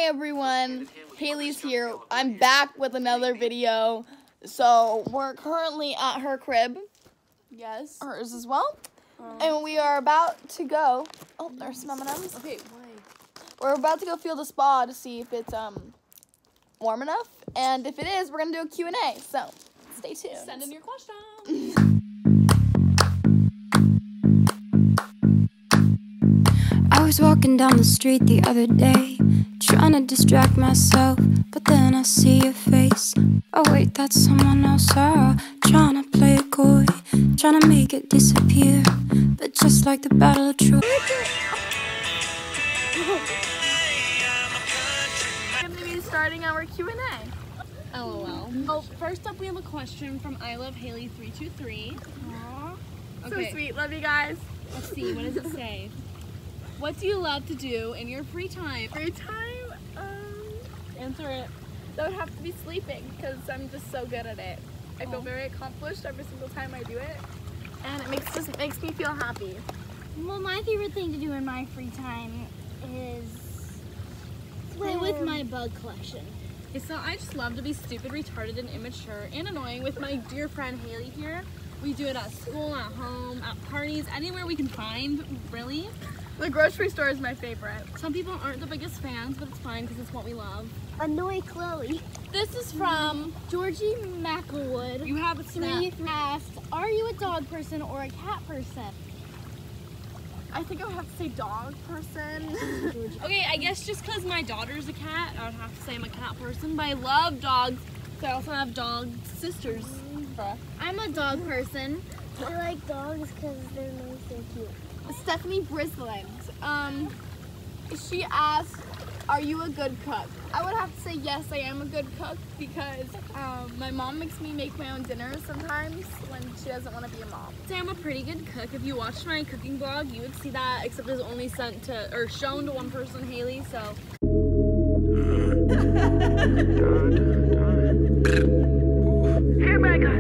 everyone, Haley's here. I'm back with another video. So we're currently at her crib. Yes. Hers as well. And we are about to go. Oh, there's some M&Ms. Okay, we're about to go feel the spa to see if it's warm enough. And if it is, we're gonna do a Q&A. So stay tuned. Send in your questions. I was walking down the street the other day, trying to distract myself, but then I see your face. Oh wait, that's someone else. Trying to play it coy, trying to make it disappear, but just like the Battle of Troy. We're gonna be starting our Q&A. LOL. Oh, first up we have a question from I Love Haley 323. Aww. Okay. So sweet, love you guys. Let's see, what does it say? What do you love to do in your free time? Free time? Answer it. That would have to be sleeping because I'm just so good at it. I feel very accomplished every single time I do it, and it makes me feel happy. Well, my favorite thing to do in my free time is play with my bug collection. Okay, so I just love to be stupid, retarded, and immature and annoying with my dear friend Haley here. We do it at school, at home, at parties, anywhere we can find, really. The grocery store is my favorite. Some people aren't the biggest fans, but it's fine because it's what we love. Annoy Chloe. This is from Georgie McElwood. You have a snap. Asked, are you a dog person or a cat person? I think I would have to say dog person. Okay, I guess just because my daughter's a cat, I would have to say I'm a cat person, but I love dogs. So I also have dog sisters. I'm a dog person. I like dogs because they're nice and cute. Stephanie Brisland. She asked, are you a good cook? I would have to say yes, I am a good cook because my mom makes me make my own dinners sometimes when she doesn't want to be a mom. I'd say I'm a pretty good cook. If you watched my cooking vlog, you would see that, except it was only sent to, or shown to one person, Haley, so. Here my God.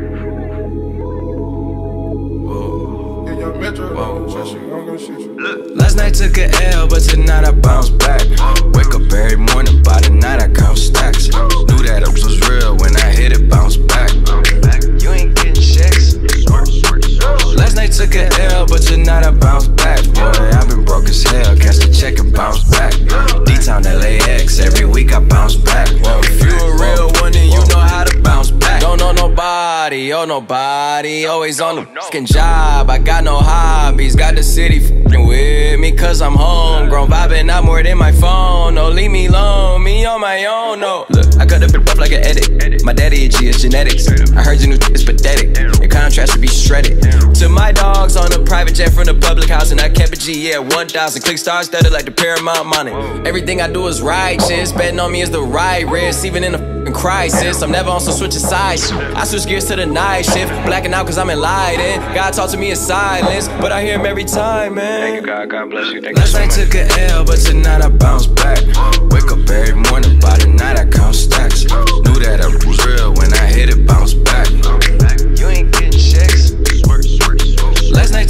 Last night took a L, but tonight I bounce back. Wake up every morning, by the night I count stacks. Knew that it was real when I hit it, bounce back. You ain't getting checks. Last night took a L, but tonight I bounce back. Boy, I've been broke as hell, catch the check and bounce back. D-Town LAX, every week I bounce back. If you a real one, then you know how to bounce back. Don't know nobody, always on the fucking job. I got no hobbies, got the city fucking with me, cause I'm homegrown, vibing out more than my phone. No, leave me alone, me on my own, no. Look, I cut the bit up like an edit. My daddy a G, it's genetics. I heard your new is pathetic. Your contrast should be shredded. To my dogs on a private jet from the public house, and I kept a G, yeah, 1,000. Click stars studded like the Paramount money. Everything I do is righteous, betting on me is the right risk, even in a fucking crisis. I'm never on some switching sides. I switch gears to the night shift, blacking out cause I'm enlightened. God talk to me in silence, but I hear him every time, man. Thank you, God. God bless you. Last night took a L, but tonight I bounce back. Wake up every morning, by the night I count stacks. Knew that it was real when I hit it, bounce back. You ain't getting checks. Last night.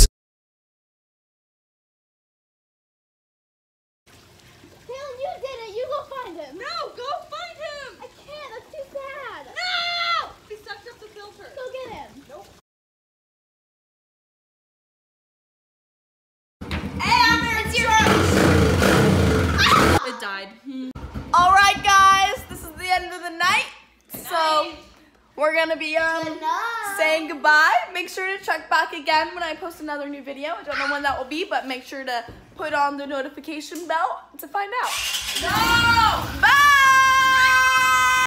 Taylor, you did it. You go find him. No, go find him! I can't. That's too sad. No! He sucked up the filter. Go get him. Nope. Hey, Amber, it's your It died. All right, guys, this is the end of the night. So we're gonna be saying goodbye. Make sure to check back again when I post another new video. I don't know when that will be, but make sure to put on the notification bell to find out. No! Bye!